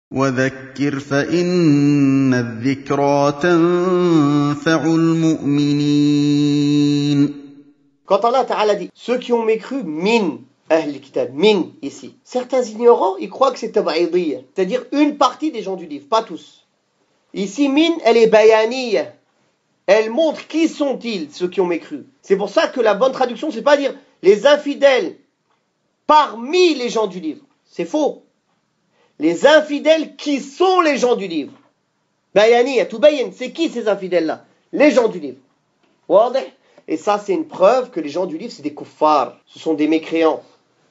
وذكر فإن الذكرى تنفع المؤمنين. Quand Allah Ta'ala dit ceux qui ont mécru min ahl kitab, min ici. Certains ignorants, ils croient que c'est tab'idiyya, c'est-à-dire une partie des gens du livre, pas tous. Ici min, elle est bayaniyya. Elle montre qui sont-ils, ceux qui ont mécru. C'est pour ça que la bonne traduction, c'est pas dire les infidèles parmi les gens du livre. C'est faux. Les infidèles qui sont les gens du livre. Bayani, Tubayin, c'est qui ces infidèles-là? Les gens du livre. Et ça, c'est une preuve que les gens du livre, c'est des kuffars. Ce sont des mécréants.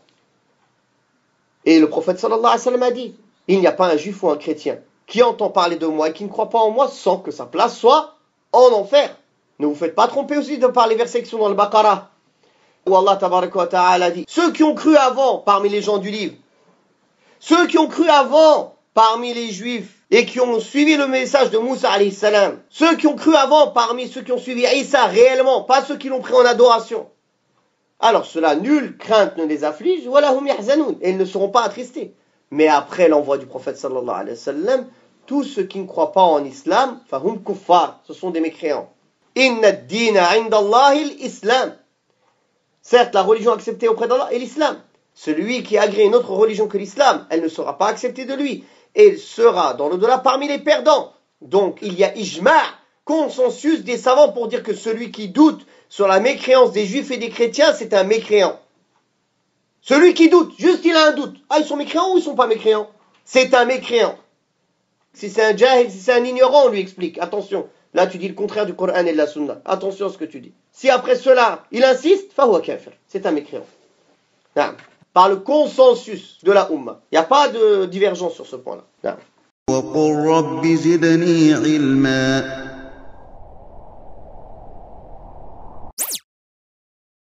Et le prophète sallallahu alayhi wa sallam a dit, il n'y a pas un juif ou un chrétien qui entend parler de moi et qui ne croit pas en moi sans que sa place soit en enfer. Ne vous faites pas tromper aussi de par les versets qui sont dans le Baqarah, où Allah tabaraka wa ta'ala dit, ceux qui ont cru avant parmi les gens du livre, ceux qui ont cru avant parmi les juifs et qui ont suivi le message de Moussa alayhi salam, ceux qui ont cru avant parmi ceux qui ont suivi Isa réellement, pas ceux qui l'ont pris en adoration, alors cela, nulle crainte ne les afflige, walahum yahzanoun, et ils ne seront pas attristés. Mais après l'envoi du prophète sallallahu alayhi wa sallam, tous ceux qui ne croient pas en islam, fahum kuffar, ce sont des mécréants. Inna ad-dina 'inda Allahi al-islam. Certes, la religion acceptée auprès d'Allah est l'islam. Celui qui agrée une autre religion que l'islam, elle ne sera pas acceptée de lui. Et il sera dans l'au-delà parmi les perdants. Donc, il y a ijma', consensus des savants pour dire que celui qui doute sur la mécréance des juifs et des chrétiens, c'est un mécréant. Celui qui doute, juste il a un doute. Ah, ils sont mécréants ou ils sont pas mécréants? C'est un mécréant. Si c'est un jahil, si c'est un ignorant, on lui explique. Attention, là tu dis le contraire du Coran et de la Sunna. Attention à ce que tu dis. Si après cela, il insiste, fahuwa kafir. C'est un mécréant. Par le consensus de la Ummah. Il n'y a pas de divergence sur ce point-là. وقل رب زدني علما